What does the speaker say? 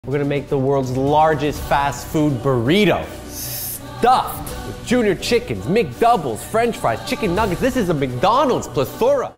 We're gonna make the world's largest fast food burrito. Stuffed with junior chickens, McDoubles, French fries, chicken nuggets. This is a McDonald's plethora.